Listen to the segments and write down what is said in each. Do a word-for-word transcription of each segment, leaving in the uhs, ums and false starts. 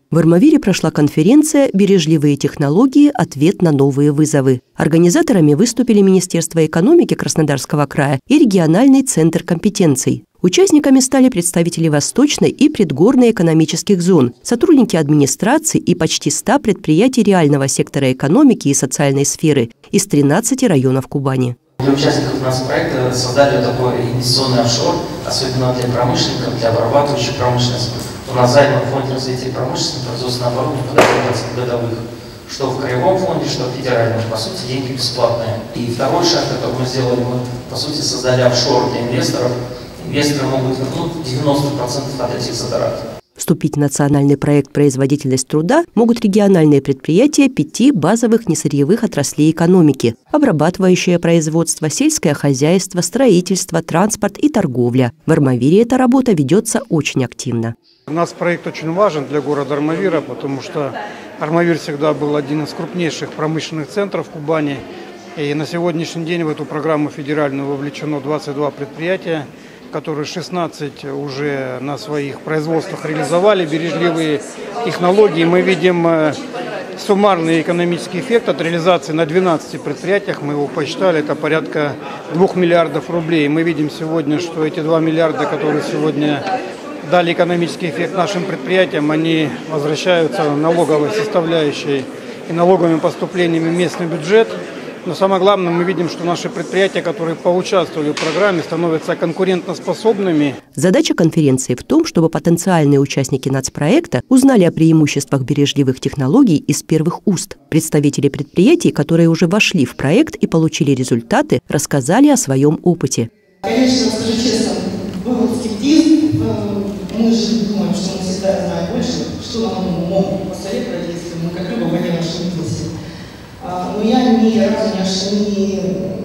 В Армавире прошла конференция «Бережливые технологии. Ответ на новые вызовы». Организаторами выступили Министерство экономики Краснодарского края и региональный центр компетенций. Участниками стали представители Восточной и Предгорной экономических зон, сотрудники администрации и почти ста предприятий реального сектора экономики и социальной сферы из тринадцати районов Кубани. Для участников нацпроекта создали такой инвестиционный офшор, особенно для промышленников, для обрабатывающей промышленности. У нас займ в фонде развития промышленности, производственного оборудования подает двадцать годовых. Что в краевом фонде, что в федеральном. По сути, деньги бесплатные. И второй шаг, который мы сделали, мы, по сути, создали офшор для инвесторов. Инвесторы могут вернуть девяносто процентов от этих затрат. Вступить в национальный проект «Производительность труда» могут региональные предприятия пяти базовых несырьевых отраслей экономики – обрабатывающее производство, сельское хозяйство, строительство, транспорт и торговля. В Армавире эта работа ведется очень активно. У нас проект очень важен для города Армавира, потому что Армавир всегда был один из крупнейших промышленных центров Кубани. И на сегодняшний день в эту программу федеральную вовлечено двадцать два предприятия, которые шестнадцать уже на своих производствах реализовали бережливые технологии. Мы видим суммарный экономический эффект от реализации на двенадцати предприятиях. Мы его посчитали, это порядка двух миллиардов рублей. Мы видим сегодня, что эти два миллиарда, которые сегодня дали экономический эффект нашим предприятиям, они возвращаются налоговой составляющей и налоговыми поступлениями в местный бюджет. Но самое главное, мы видим, что наши предприятия, которые поучаствовали в программе, становятся конкурентоспособными. Задача конференции в том, чтобы потенциальные участники нацпроекта узнали о преимуществах бережливых технологий из первых уст. Представители предприятий, которые уже вошли в проект и получили результаты, рассказали о своем опыте. Конечно, скажу честно, был скептизм. Мы же думаем, что мы всегда знаем больше, что нам могут посоветовать, если мы как рыба в воде ошибемся. Но я ни разу не,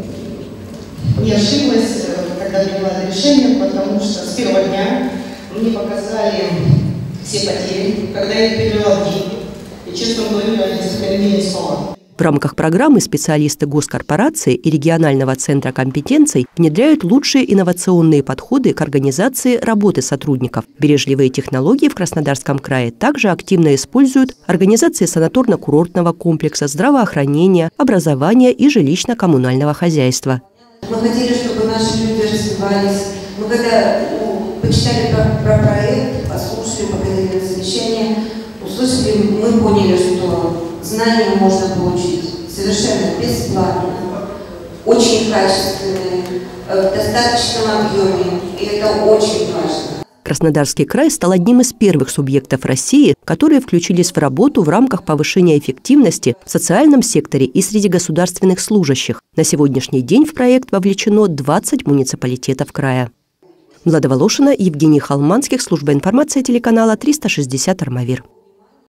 не ошиблась, когда приняла это решение, потому что с первого дня мне показали все потери, когда я их перевела в деньги. И, честно говоря, я несколько дней не спала. В рамках программы специалисты госкорпорации и регионального центра компетенций внедряют лучшие инновационные подходы к организации работы сотрудников. Бережливые технологии в Краснодарском крае также активно используют организации санаторно-курортного комплекса, здравоохранения, образования и жилищно-коммунального хозяйства. Мы хотели, чтобы наши люди развивались. Мы когда ну, почитали про, про проект, послушали, поговорили на совещание, услышали, мы поняли, что знания можно получить совершенно бесплатно, очень качественные, в достаточном объеме, и это очень важно. Краснодарский край стал одним из первых субъектов России, которые включились в работу в рамках повышения эффективности в социальном секторе и среди государственных служащих. На сегодняшний день в проект вовлечено двадцать муниципалитетов края. Влада Волошина, Евгений Холманских, служба информации телеканала триста шестьдесят Армавир.